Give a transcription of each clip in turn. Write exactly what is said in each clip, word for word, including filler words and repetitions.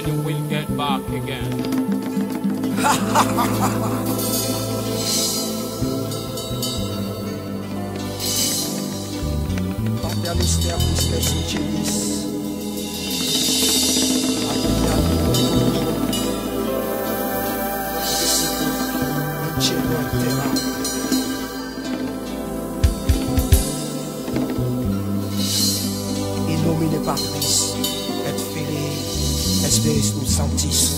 and you will get back again. Pater Noster, Christus in Jelis. In nomine Patris et Filii et Spiritus Sanctis.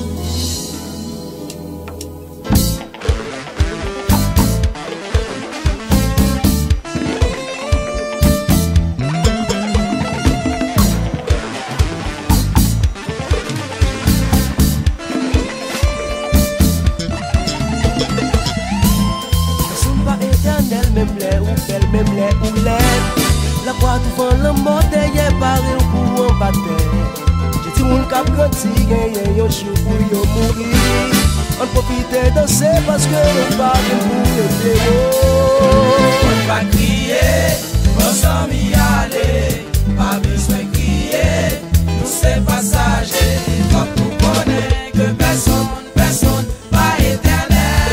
Même les ou belle, même les ou l'aide. La croix devant la mort, y'a paré pour un bataille. J'ai dit mon cap grandi, y'a yo chou pour yo mourir. On profite danser parce que on parle pour le pléau. On va crier, on s'en y aller. Pas besoin de crier, nous c'est passagers. Quand nous connaissons que personne, personne pas éternel.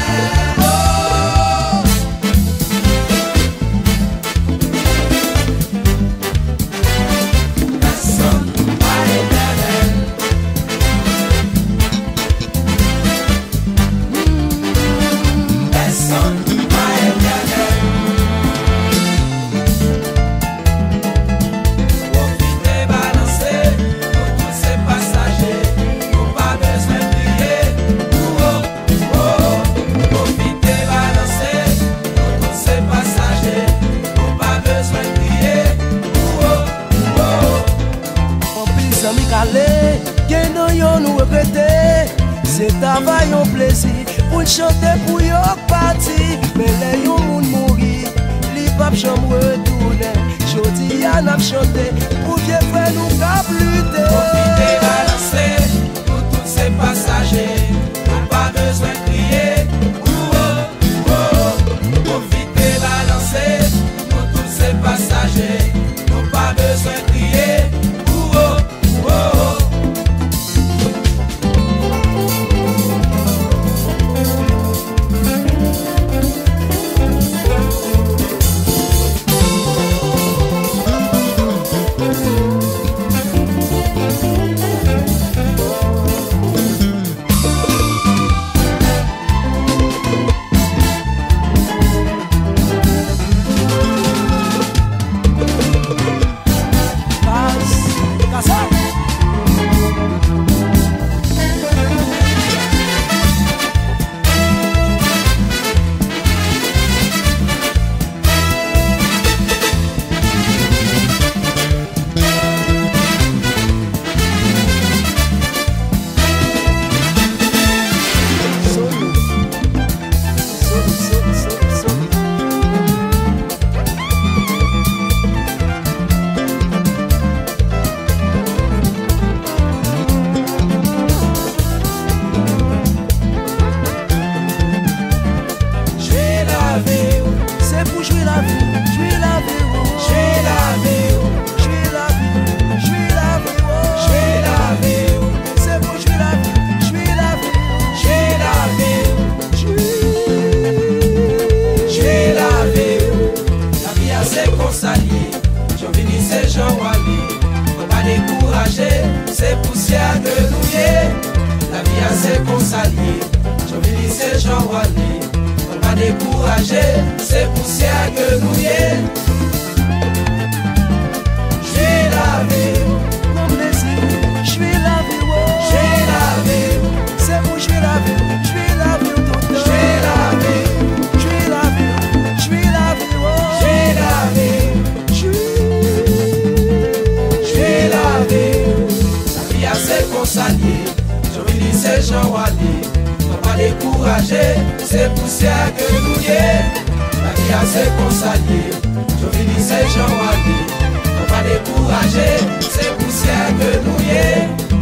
C'est travail en plaisir pour chanter pour yo parti. Mais les yon moun mouri, li pap chambre retourner. Jodi yan ap chanter pour vieux frère nous cap lutter. Profitez balancer pour tous ces passagers. On pas besoin de crier. Oh, oh. Profitez balancer pour tous ces passagers. On pas besoin de crier. Oh, oh, oh. C'est poussière de nouiller, la vie a ses consaliers. J'en vais c'est Jean Wally. On va décourager, c'est poussière de nouiller. Je vais laver, Comme les je vais laver, je vais laver, c'est vous, je vais laver, je vais laver tout le temps. je vais laver, Je vais laver, je vais laver, je vais laver, je vais laver. La vie a ses consaliers. J'en vais c'est Jean Wally. On va décourager, c'est poussière que nous y est. La vie a ses consaliers. Je vais c'est Jean Wally. On va décourager, c'est poussière que nous y est.